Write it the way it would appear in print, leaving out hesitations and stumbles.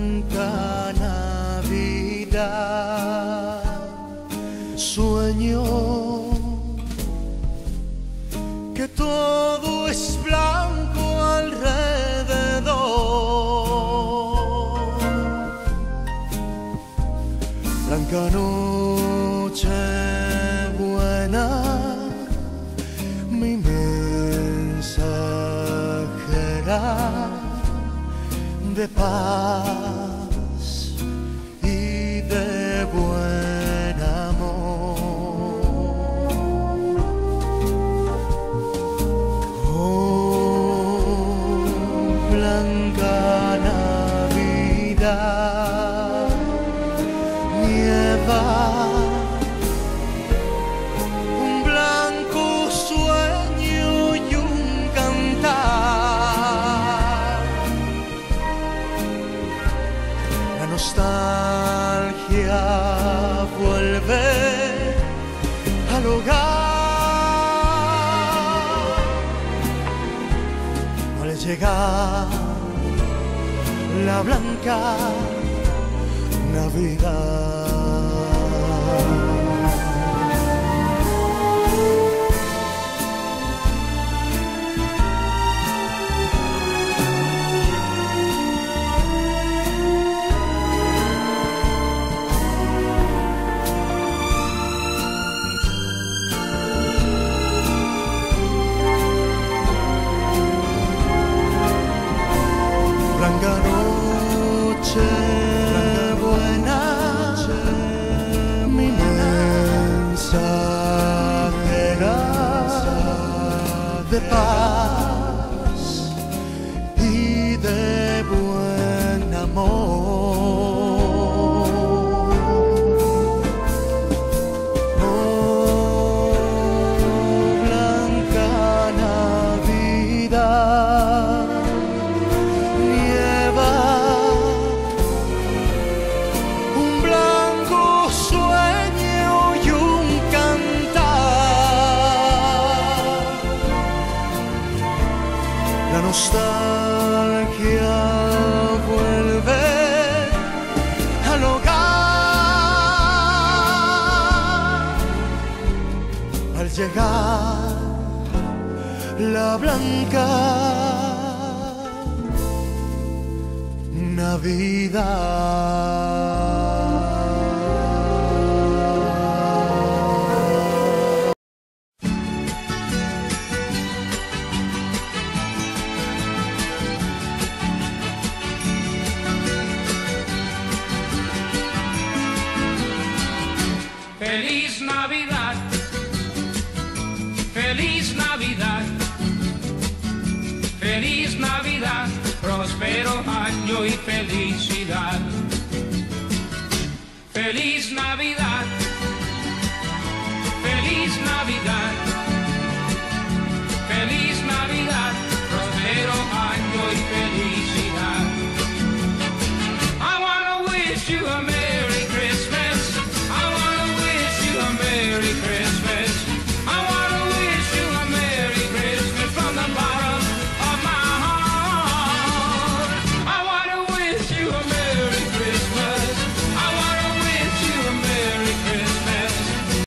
blanca Navidad. Sueño que todo es blanco alrededor. Blanca noche buena, mi mensajera de paz y de buen amor. Oh, blanca Navidad, nieva un blanco sueño y un cantar. La nostalgia vuelve al hogar al llegar la blanca Navidad. Blanca noche buena, mi mensajera de paz y de buen amor. Oh, blanca Navidad, un blanco sueño y un cantar. La nostalgia vuelve al hogar al llegar la blanca Navidad. Feliz Navidad, feliz Navidad, feliz Navidad, próspero año y felicidad. Feliz Navidad.